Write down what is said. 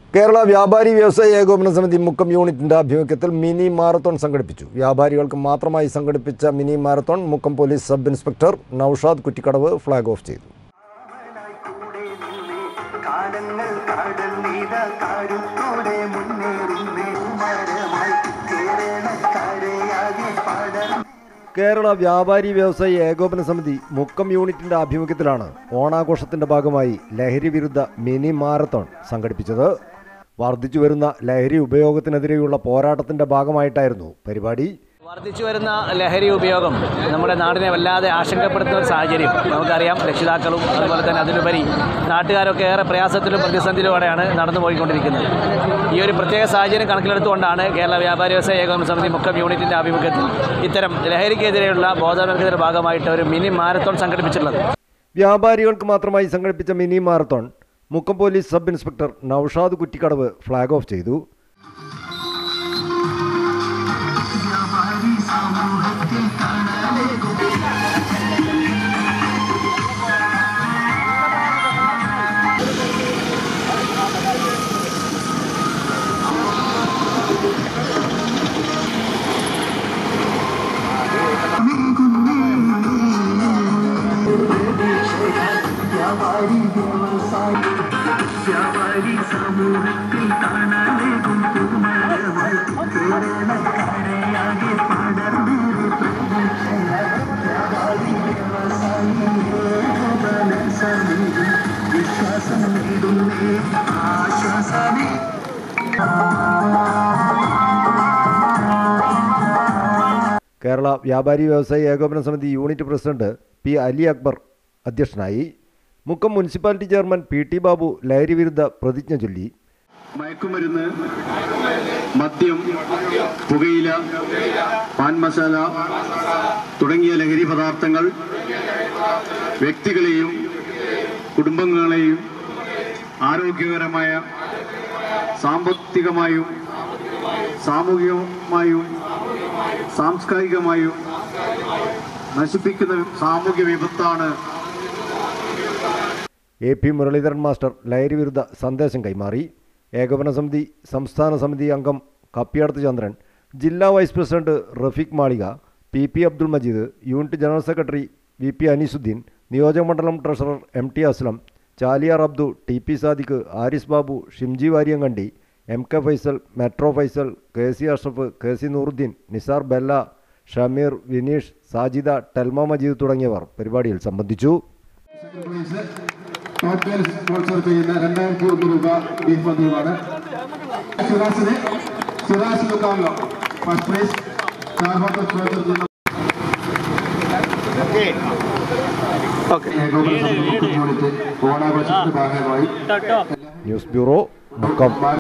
കേരള വ്യാപാരി വ്യവസായി ഏകോപന സമിതി മുക്കം യൂണിറ്റിന്റെ ആഭിമുഖ്യത്തിൽ മിനി മാരത്തോൺ സംഘടിപ്പിച്ചു. വ്യാപാരികൾക്ക് മാത്രമായി സംഘടിപ്പിച്ച mini marathon Mukkam police sub inspector Naushad Kuttikkadavu flag off ചെയ്തു. കേരള വ്യാപാരി വ്യവസായി ഏകോപന സമിതി മുക്കം യൂണിറ്റിന്റെ ആഭിമുഖ്യത്തിലാണ് ഓണാഘോഷത്തിന്റെ ഭാഗമായി ലഹരി വിരുദ്ധ മിനി മാരത്തോൺ സംഘടിപ്പിച്ചത്. വർദ്ധിച്ചു വരുന്ന ലഹരി ഉപയോഗത്തിനെതിരെയുള്ള പോരാട്ടത്തിന്റെ ഭാഗമായിട്ടായിരുന്നു പരിപാടി. വർദ്ധിച്ചു വരുന്ന ലഹരി ഉപയോഗം നമ്മുടെ നാടിനെ വല്ലാതെ ആശങ്കപ്പെടുത്തുന്ന ഒരു സാഹചര്യം നമുക്കറിയാം. രക്ഷിതാക്കളും അതുപോലെ തന്നെ അതിലുപരി നാട്ടുകാരൊക്കെ ഏറെ പ്രയാസത്തിലും പ്രതിസന്ധിയിലൂടെയാണ് നടന്നു പോയിക്കൊണ്ടിരിക്കുന്നത്. ഈ ഒരു പ്രത്യേക സാഹചര്യം കണക്കിലെടുത്തുകൊണ്ടാണ് കേരള വ്യാപാരി വ്യവസായ ഏകോപന സമിതി മുക്കം യൂണിറ്റിൻ്റെ ആഭിമുഖ്യത്തിൽ ഇത്തരം ലഹരിക്കെതിരെയുള്ള ബോധവൽക്കരണത്തിന്റെ ഭാഗമായിട്ട് ഒരു മിനി മാരത്തോൺ സംഘടിപ്പിച്ചിട്ടുള്ളത്. വ്യാപാരികൾക്ക് മാത്രമായി സംഘടിപ്പിച്ച mini marathon Mukkam police sub inspector Naushad Kuttikkadavu flag off ചെയ്തു. കേരള വ്യാപാരി വ്യവസായി ഏകോപന സമിതി unit president P Ali Akbar അധ്യക്ഷനായി. Mukkam municipality chairman P Babu ലഹരി വിരുദ്ധ പ്രതിജ്ഞ ചൊല്ലി. മയക്കുമരുന്ന്, മദ്യം, പുകയില, പാൻ മസാല തുടങ്ങിയ ലഹരി പദാർത്ഥങ്ങൾ വ്യക്തികളെയും കുടുംബങ്ങളെയും ആരോഗ്യകരമായ സാമ്പത്തികമായും സാമൂഹികമായും സാംസ്കാരികമായും നശിപ്പിക്കുന്ന സാമൂഹ്യ വിപത്താണ്. AP മുരളീധരൻ മാസ്റ്റർ ലഹരി വിരുദ്ധ സന്ദേശം കൈമാറി. ഏകോപന സമിതി സംസ്ഥാന സമിതി അംഗം കപ്പിയാടത്ത് ചന്ദ്രൻ, ജില്ലാ vice president Rafeeq Malika, PP Abdul Majeed, unit general secretary VP Aneesuddin, നിയോജകമണ്ഡലം treasurer MT Aslam, Chaliyar Abdu, TP Sadiq, Aris Babu, Shimji Varyankandi, MK Faisal, metro Faisal, KC Ashraf, KC Nooruddeen, Nisar Bella, Shameer, Vineesh, Sajida, Telma Majeed തുടങ്ങിയവർ പരിപാടിയിൽ സംബന്ധിച്ചു. സ്പോൺസർ ചെയ്യുന്ന 2001 രൂപ ബീഫ് മന്തിയുമാണ്. സിറാജ് മുക്കാമിലോ ഫസ്റ്റ് പ്രൈസ് സ്പോൺസർ ചെയ്യുന്ന ഓണാഘോഷത്തിന്റെ ഭാഗമായി ന്യൂസ് ബ്യൂറോ മുക്കം.